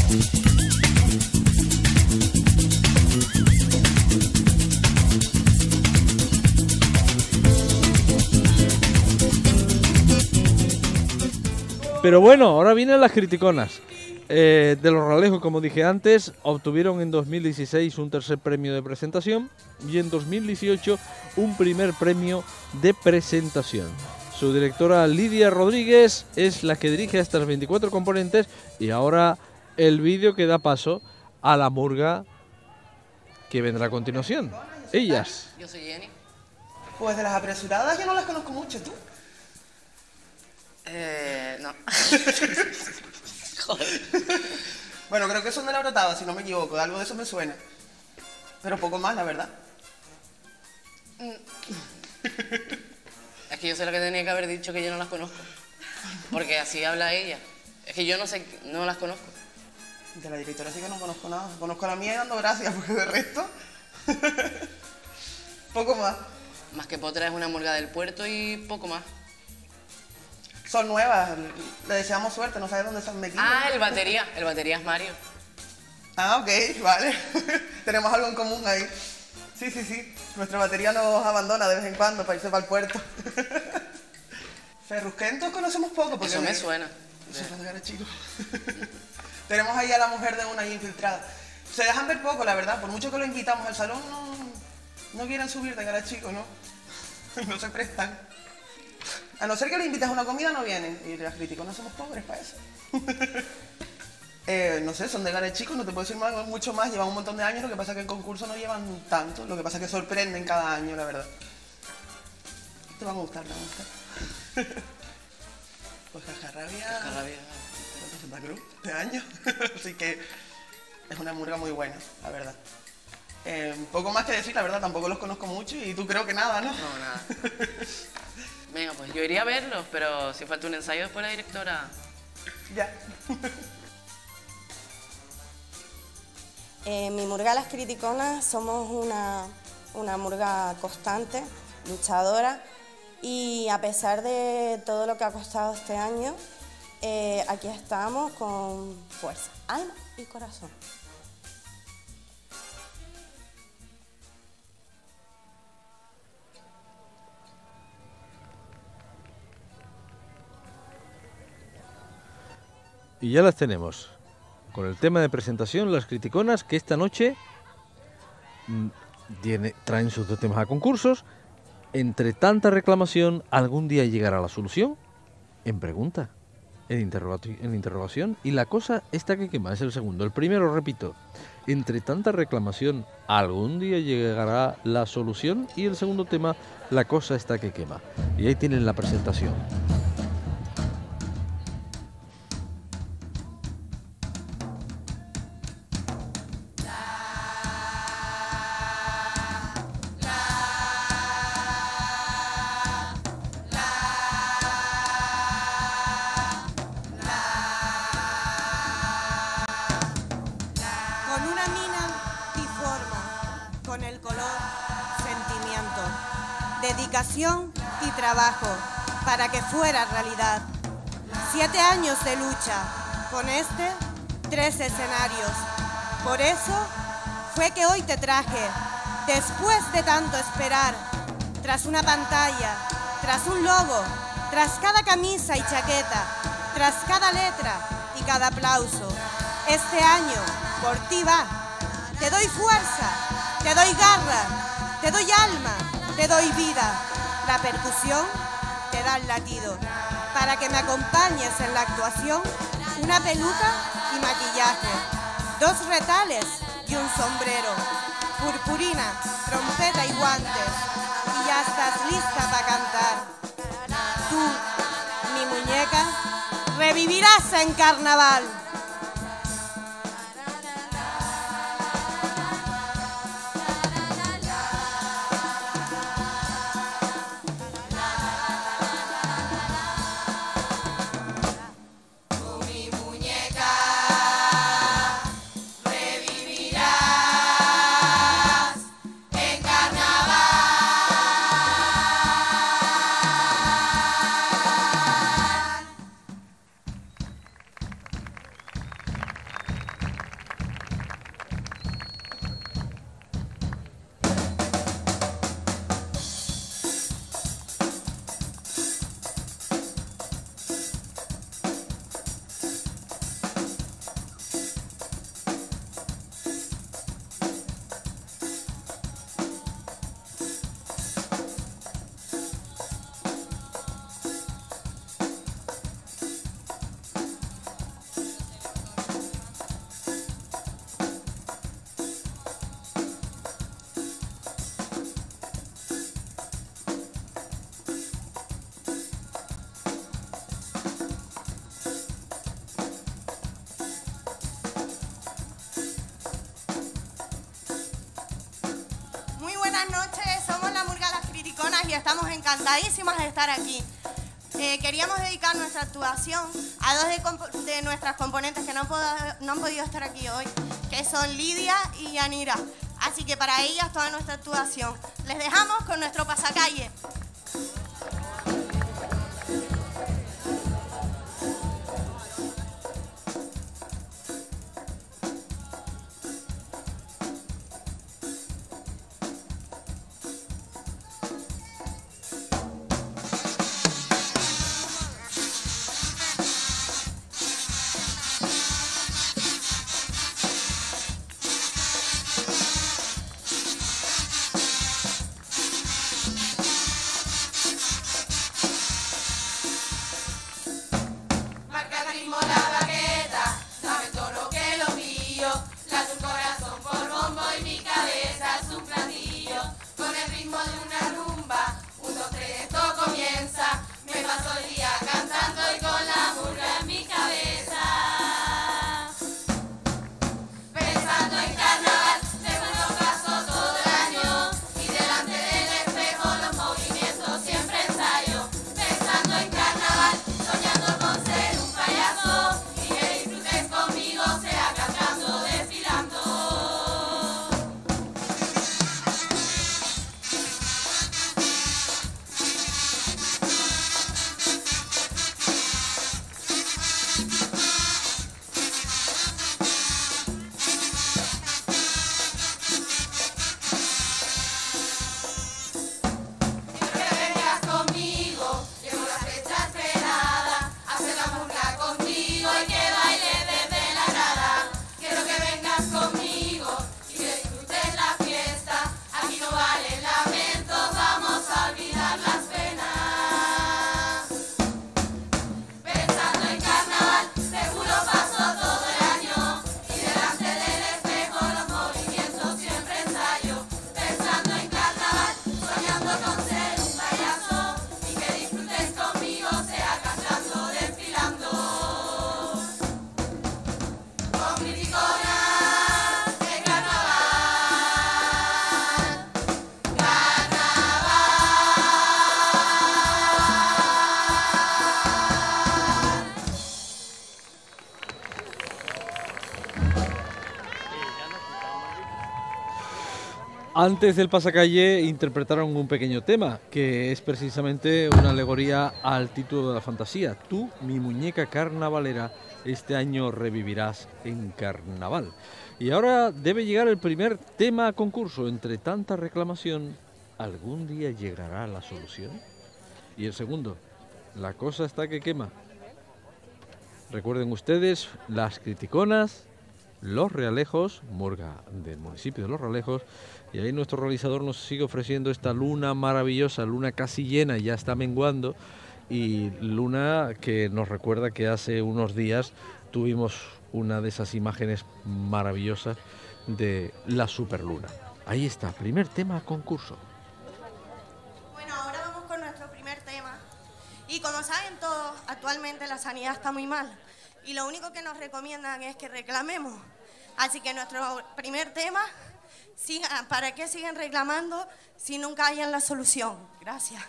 Pero bueno, ahora vienen las criticonas. De los Ralejos, como dije antes, obtuvieron en 2016 un tercer premio de presentación y en 2018 un primer premio de presentación. Su directora Lidia Rodríguez es la que dirige a estas 24 componentes y ahora el vídeo que da paso a la murga que vendrá a continuación. Ellas. Yo soy Jenny. Pues de las apresuradas yo no las conozco mucho, ¿tú? No. Joder. Bueno, creo que son de la brotada, si no me equivoco, algo de eso me suena. Pero poco más, la verdad. Es que yo sé lo que tenía que haber dicho, que yo no las conozco. Porque así habla ella. Es que yo no sé, no las conozco. De la directora sí que no conozco nada. Conozco a la mía y dando gracias, porque de resto... poco más. Más que Potra es una murga del puerto y poco más. Son nuevas, le deseamos suerte, no sabes dónde se han metido. Ah, el batería es Mario. Ah, ok, vale. Tenemos algo en común ahí. Sí, sí, sí. Nuestra batería nos abandona de vez en cuando para irse para el puerto. Ferrusquentos conocemos poco. Porque eso me suena. Eso es de chico. Tenemos ahí a la mujer de una ahí infiltrada. Se dejan ver poco, la verdad. Por mucho que lo invitamos al salón, no quieren subir de cara chico, ¿no? No se prestan. A no ser que le invites a una comida, no vienen. Y las críticos no somos pobres para eso. No sé, son de Gare chicos, no te puedo decir mucho más. Llevan un montón de años, lo que pasa es que en concurso no llevan tanto. Lo que pasa es que sorprenden cada año, la verdad. Te van a gustar, te van a gustar. Pues Cascarrabia... Santa Cruz, de año. Así que es una murga muy buena, la verdad. Poco más que decir, la verdad, tampoco los conozco mucho y tú creo que nada, ¿no? No, nada. Venga, pues yo iría a verlos, pero si falta un ensayo después la directora... Ya. Mi murga Las Criticonas somos una murga constante, luchadora, y a pesar de todo lo que ha costado este año, aquí estamos con fuerza, alma y corazón. Y ya las tenemos. Con el tema de presentación, las criticonas que esta noche traen sus dos temas a concursos. Entre tanta reclamación, ¿algún día llegará la solución? En pregunta, en interrogación. Y la cosa está que quema, es el segundo. El primero, repito, entre tanta reclamación, ¿algún día llegará la solución? Y el segundo tema, la cosa está que quema. Y ahí tienen la presentación. Dedicación y trabajo para que fuera realidad. 7 años de lucha, con 3 escenarios. Por eso fue que hoy te traje, después de tanto esperar, tras una pantalla, tras un logo, tras cada camisa y chaqueta, tras cada letra y cada aplauso. Este año por ti va. Te doy fuerza, te doy garra, te doy alma, te doy vida. La percusión te da el latido. Para que me acompañes en la actuación, una peluca y maquillaje, 2 retales y un sombrero, purpurina, trompeta y guantes, y ya estás lista para cantar. Tú, mi muñeca, revivirás en carnaval. encantadísimas de estar aquí. Queríamos dedicar nuestra actuación a dos de nuestras componentes que no han podido estar aquí hoy, que son Lidia y Yanira. Así que para ellas toda nuestra actuación. Les dejamos con nuestro pasacalle. Antes del pasacalle interpretaron un pequeño tema, que es precisamente una alegoría al título de la fantasía. Tú, mi muñeca carnavalera, este año revivirás en carnaval. Y ahora debe llegar el primer tema a concurso. Entre tanta reclamación, ¿algún día llegará la solución? Y el segundo, la cosa está que quema. Recuerden ustedes, las criticonas, Los Realejos, murga del municipio de Los Realejos, y ahí nuestro realizador nos sigue ofreciendo esta luna maravillosa, luna casi llena, ya está menguando, y luna que nos recuerda que hace unos días tuvimos una de esas imágenes maravillosas de la superluna. Ahí está, primer tema a concurso. Bueno, ahora vamos con nuestro primer tema. Y como saben todos, actualmente la sanidad está muy mal. Y lo único que nos recomiendan es que reclamemos. Así que nuestro primer tema, ¿para qué siguen reclamando si nunca hayan la solución? Gracias.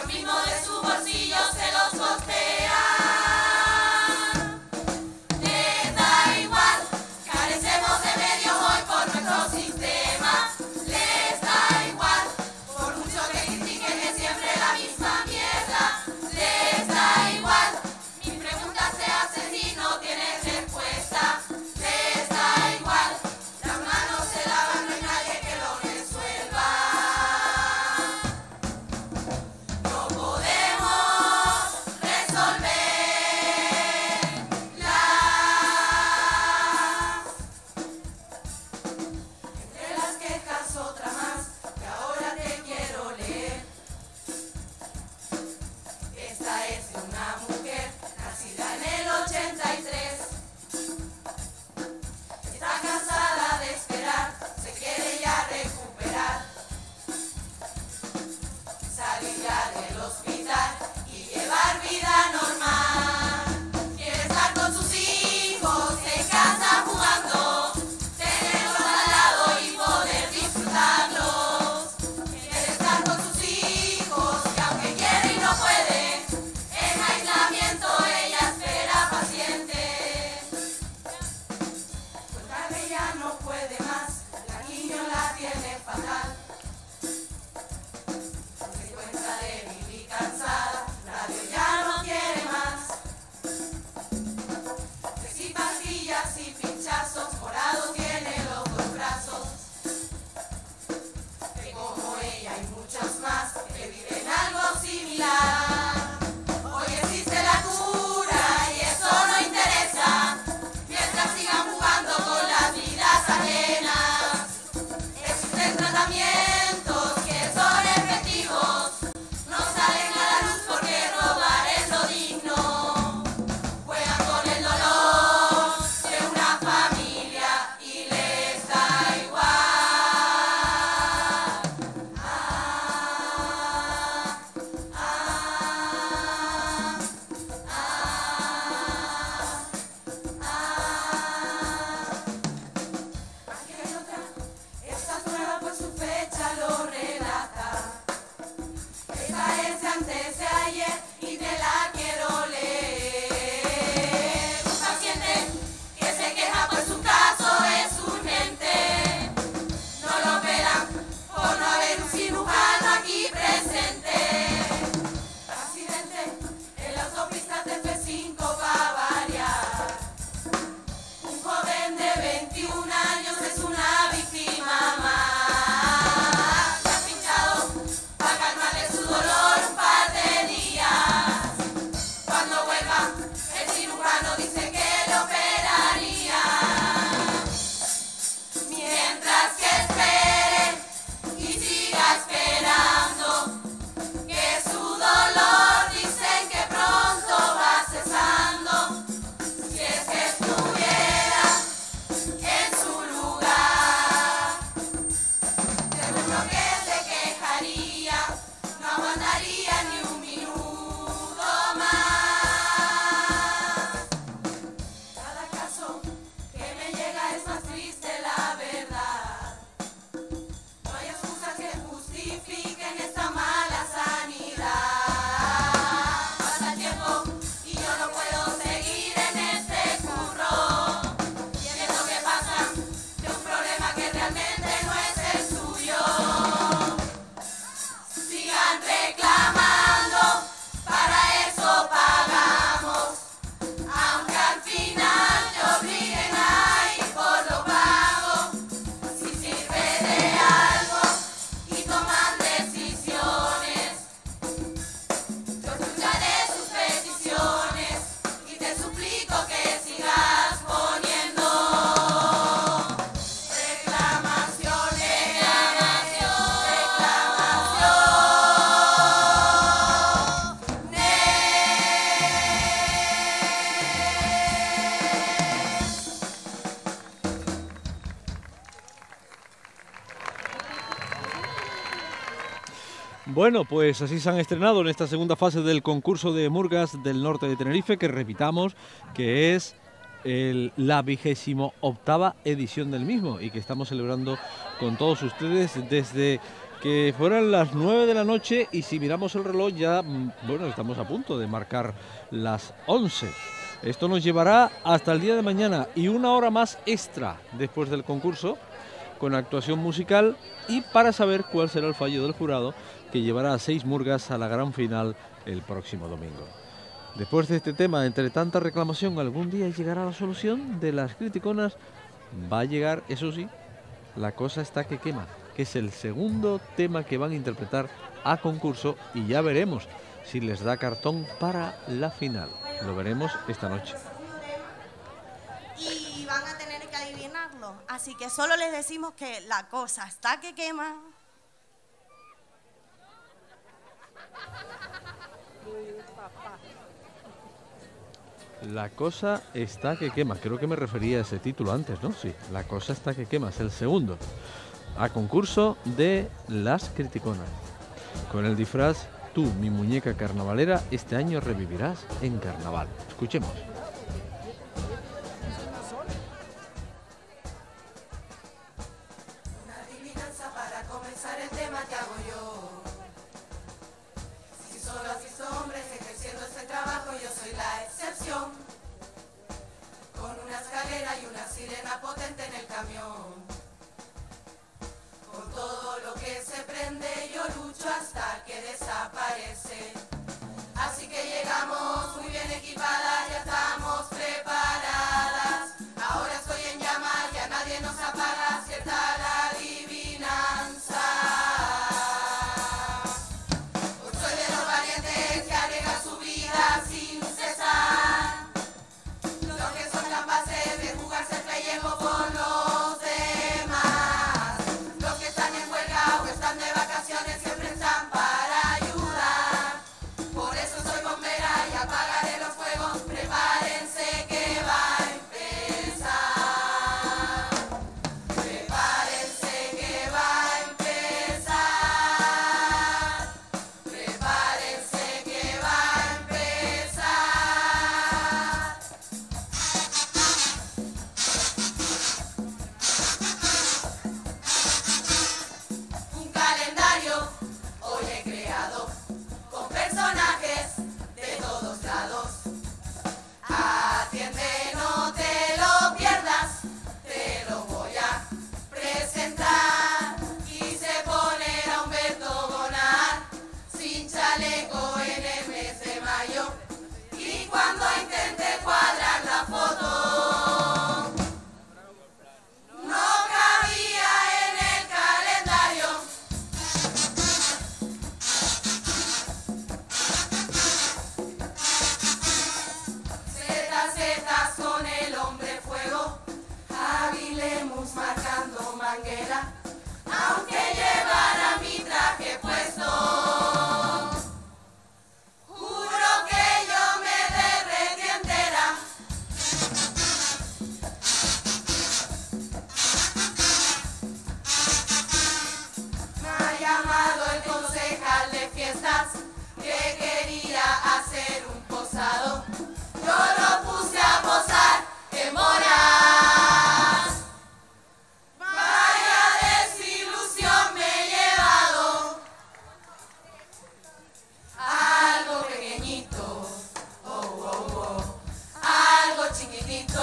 mismo de su bolsillo se los costea. Les da igual, carecemos de medios hoy por nuestro sistema. Les da igual, por mucho que critiquen es siempre la misma mierda. Les da igual, mis preguntas se hacen y no tienen respuesta. Les da igual, las manos se lavan, no hay nadie que lo resuelva. No podemos resolver entre las quejas otra más que ahora te quiero leer. Esta es de una mujer nacida en el 83. Está cansada de esperar, se quiere ya recuperar. Salir ya del hospital y llevar vida normal. Quiere estar con sus hijos en casa jugando, tenerlos al lado y poder disfrutarlos. Quiere estar con sus hijos que aunque quiere y no puede, en aislamiento ella espera paciente. Cuenta que ya no puede más, la quimio la tiene fatal. Se encuentra débil y cansada, radio ya no quiere más. Que si pastillas y pinchazos, morado tiene los dos brazos. Que como ella hay muchos más que viven algo similar. Hoy existe la cura y eso no interesa, mientras sigan jugando con las vidas ajenas. Existen tratamientos que son efectivos, no salen a la luz porque robar es lo digno. Juegan con el dolor de una familia y les da igual. Aquí hay otra, esta prueba por su fecha lo relata. Esta es de antes de ayer y te la quiero leer. Un paciente que se queja por su caso es urgente. No lo operan por no haber un cirujano aquí presente. Accidente en la autopista TF5 va a variar. Un joven de 21 años es una víctima más. Le han pinchado para calmarle su dolor un par de días. Cuando vuelva, el cirujano dice que le operaría. Mientras que espere y siga esperando, que su dolor dicen que pronto va cesando. Si es que estuviera en su lugar, seguro que se quejaría, no aguantaría ni un minuto más. Cada caso que me llega es más triste, la verdad. No hay excusas que justifiquen esta mala sanidad. Pasa el tiempo y yo no puedo seguir en este curro, viendo que pasan de un problema que realmente no es el suyo. Sigan reclamando, para eso pagamos, aunque al final te obliguen a ir por lo pago. Si sirve de algo y toman decisiones, yo escucharé sus peticiones y te suplico que sigas poniendo reclamaciones, Bueno, pues así se han estrenado en esta segunda fase del concurso de murgas del norte de Tenerife, que repitamos que es la 28ª edición del mismo y que estamos celebrando con todos ustedes desde que fueran las 9 de la noche y si miramos el reloj ya, bueno, estamos a punto de marcar las 11. Esto nos llevará hasta el día de mañana y una hora más extra después del concurso con actuación musical y para saber cuál será el fallo del jurado que llevará a 6 murgas a la gran final el próximo domingo. Después de este tema, entre tanta reclamación, ¿algún día llegará la solución de las criticonas? Va a llegar, eso sí, La cosa está que quema, que es el segundo tema que van a interpretar a concurso y ya veremos si les da cartón para la final. Lo veremos esta noche. Y van a tener que adivinarlo, así que solo les decimos que la cosa está que quema. La cosa está que quema. Creo que me refería a ese título antes, ¿no? Sí, La cosa está que quema. Es el segundo. A concurso de las criticonas. Con el disfraz Tú, mi muñeca carnavalera, este año revivirás en carnaval. Escuchemos. Una adivinanza para comenzar el tema te hago yo. Si solo has visto hombres ejerciendo este trabajo, yo soy la excepción. Con una escalera y una sirena potente en el camión. Con todo lo que se prende, yo lucho hasta que desaparece. Así que llegamos muy bien equipadas, ya estamos preparadas. Ahora estoy en llamas, ya nadie nos apaga, cierta la adivinanza. Hoy soy de los valientes que arriesgan su vida sin cesar. Los que son capaces de jugarse el pellejo por los demás. Los que están en huelga o están de vacaciones siempre están para ayudar. Por eso soy bombera y apagaré los fuegos. Prepárense que va a empezar. Prepárense que va a empezar. Prepárense que va a empezar. Un calendario hoy he creado con personajes de todos lados. Atiende, no te lo pierdas, te lo voy a presentar. Quise poner a Humberto Bonar sin chaleco en el mes de mayo. Y cuando intenté cuadrar la foto, no cabía en el calendario. Zetas con el hombre fuego, Avilemus marcando manguera, aunque llevara mi traje puesto. Juro que yo me derretí entera. Me ha llamado el concejal de fiestas que quería hacer un posado. Yo lo puse a posar en moras. Vaya desilusión me he llevado. Algo pequeñito, algo chiquitito.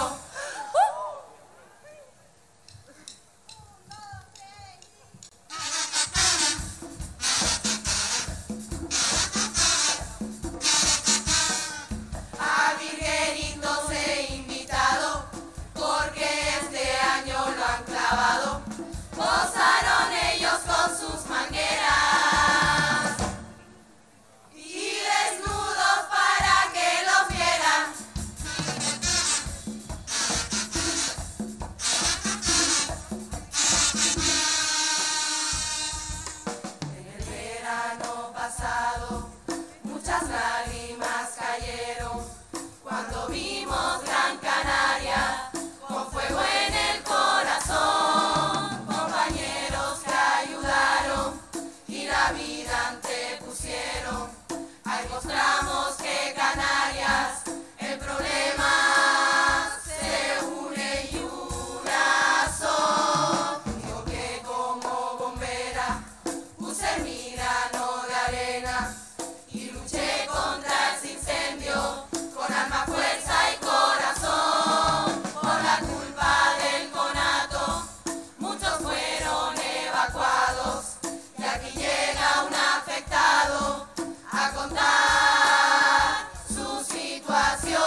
A virgueritos he invitado, porque este año lo han clavado. Posaron ellos con sus mangueras y desnudos para que los vieran. En el verano pasado muchas lágrimas cayeron cuando vimos Gran Canaria con fuego en el corazón. Compañeros que ayudaron y la vida antepusieron. Ahí mostramos que Canarias, el problema se une y una son. Digo que como bombera contar su situación.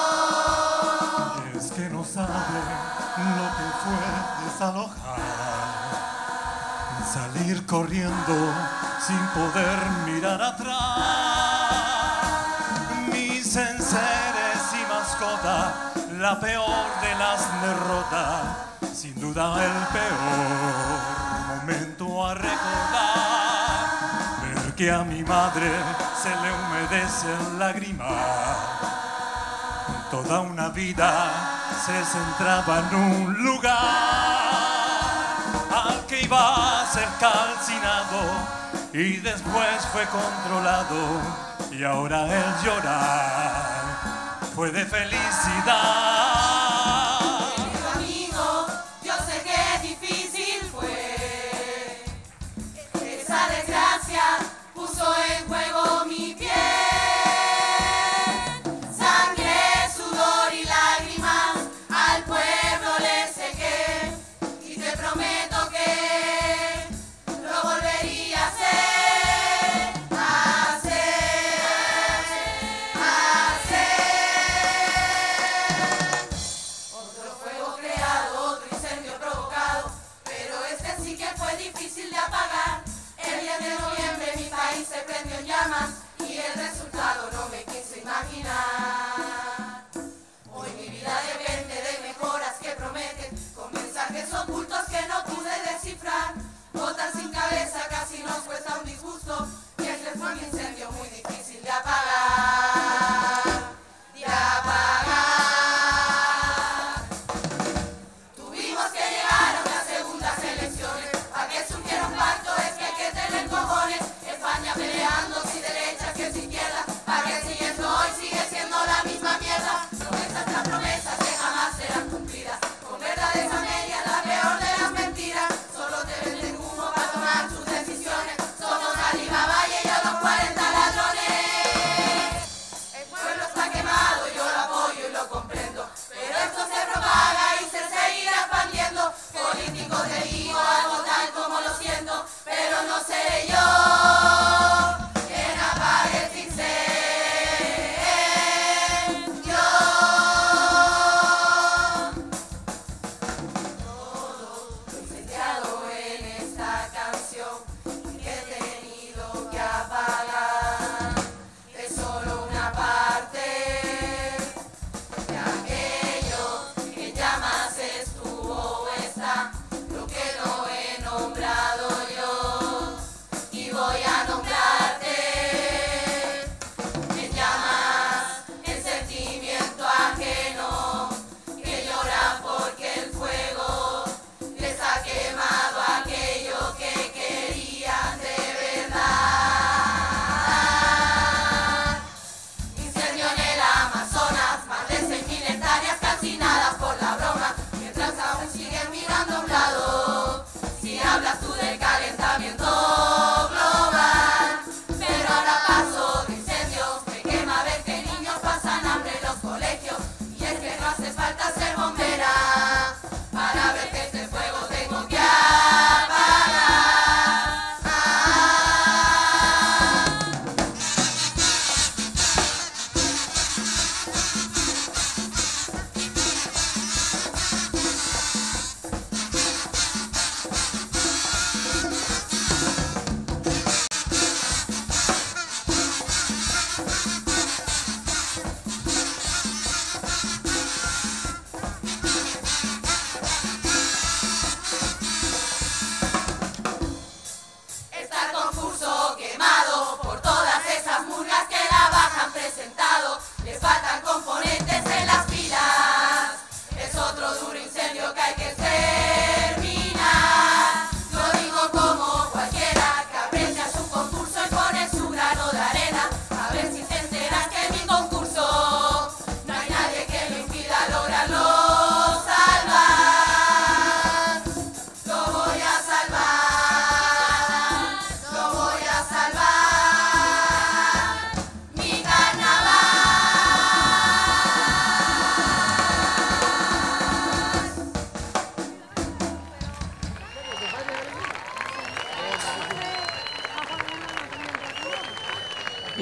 Es que no sabe lo que fue desalojar, salir corriendo sin poder mirar atrás. Mis enseres y mascota, la peor de las derrotas, sin duda el peor momento a recordar. Ver que a mi madre se le humedecen lágrimas, toda una vida se centraba en un lugar al que iba a ser calcinado y después fue controlado, y ahora el llorar fue de felicidad. Querido amigo, yo sé que difícil fue. Esa desgracia puso en juego mi piel. Sangre, sudor y lágrimas al pueblo le sequé. Y te prometo que lo volvería a hacer.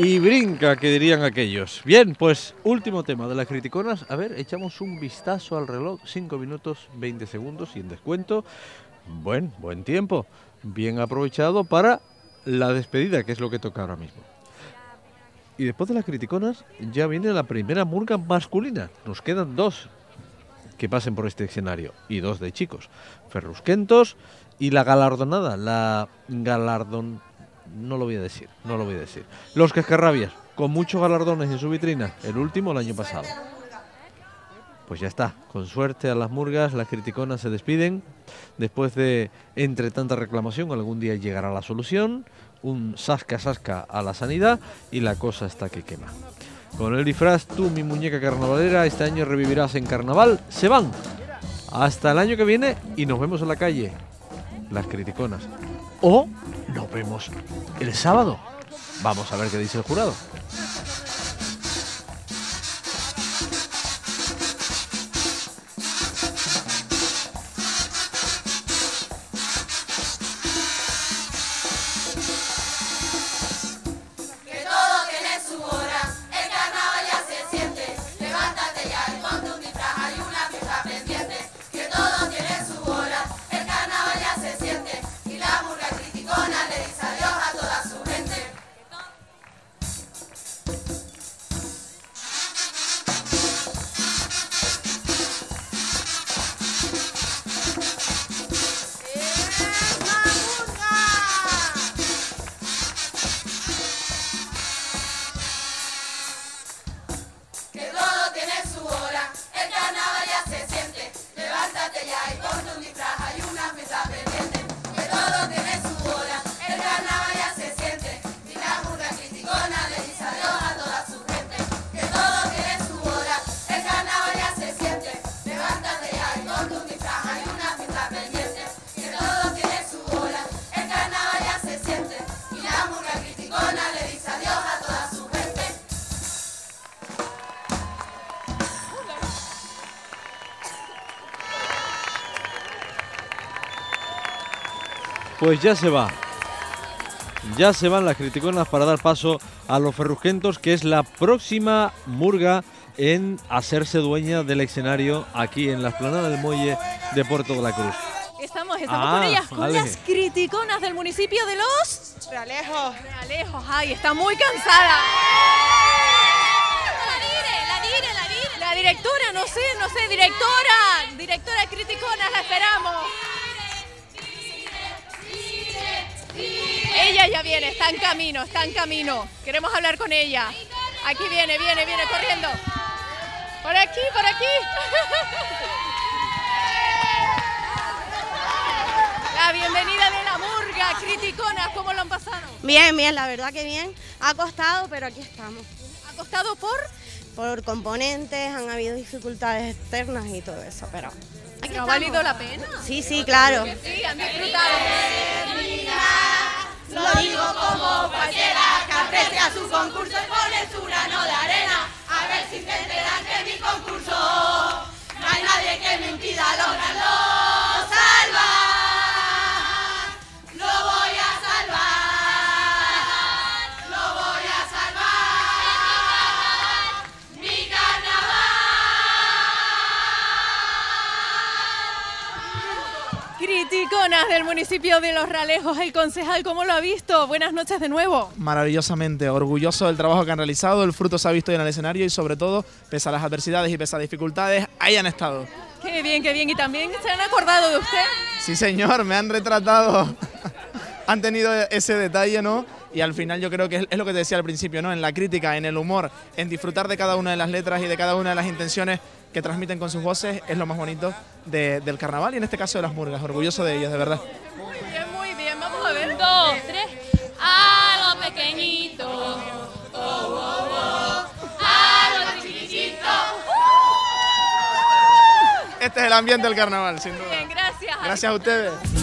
Y brinca, que dirían aquellos. Bien, pues último tema de las criticonas. A ver, echamos un vistazo al reloj. 5 minutos, 20 segundos sin descuento. Buen tiempo. Bien aprovechado para la despedida, que es lo que toca ahora mismo. Y después de las criticonas ya viene la primera murga masculina. Nos quedan 2 que pasen por este escenario y 2 de chicos. Ferrusquentos y la galardonada, no lo voy a decir. Los Cascarrabias, con muchos galardones en su vitrina, el último el año pasado. Pues ya está, con suerte a las murgas, las criticonas se despiden. Después de, entre tanta reclamación, algún día llegará la solución, un sasca a la sanidad y la cosa está que quema. Con el disfraz Tú, mi muñeca carnavalera, este año revivirás en carnaval, se van. Hasta el año que viene y nos vemos en la calle, las criticonas. O nos vemos el sábado. Vamos a ver qué dice el jurado. Pues ya se va. Ya se van las criticonas para dar paso a los Ferrusquentos, que es la próxima murga en hacerse dueña del escenario aquí en la explanada del Muelle de Puerto de la Cruz. Estamos con ellas, con las criticonas del municipio de Los Realejos. Realejos. Ay, está muy cansada. La directora, no sé, directora criticonas, la esperamos. Ella ya viene, está en camino. Queremos hablar con ella. Aquí viene corriendo. Por aquí. La bienvenida de la murga, criticonas, ¿cómo lo han pasado? Bien, la verdad que bien. Ha costado, pero aquí estamos. ¿Ha costado por? Por componentes, han habido dificultades externas y todo eso, pero... ¿Ha valido la pena? Sí, claro. Sí, han disfrutado. Lo digo como cualquiera que aprecia su concurso y pone su grano de arena. A ver si se enteran que mi concurso no hay nadie que me impida lograrlo. Salvar, lo voy a salvar, mi carnaval. Criticonas del municipio de Los Realejos, el concejal, ¿cómo lo ha visto? Buenas noches de nuevo. Maravillosamente, orgulloso del trabajo que han realizado, el fruto se ha visto hoy en el escenario y sobre todo, pese a las adversidades y pese a las dificultades, ahí han estado. Qué bien, y también se han acordado de usted. Sí señor, me han retratado, han tenido ese detalle, ¿no? Y al final yo creo que es lo que te decía al principio, ¿no? En la crítica, en el humor, en disfrutar de cada una de las letras y de cada una de las intenciones que transmiten con sus voces, es lo más bonito del carnaval y en este caso de las murgas. Orgulloso de ellas, de verdad. Muy bien, vamos a ver. 1, 2, 3. A lo pequeñito, a lo chiquitito. Este es el ambiente del carnaval, sin duda. Bien, gracias. Gracias a ustedes.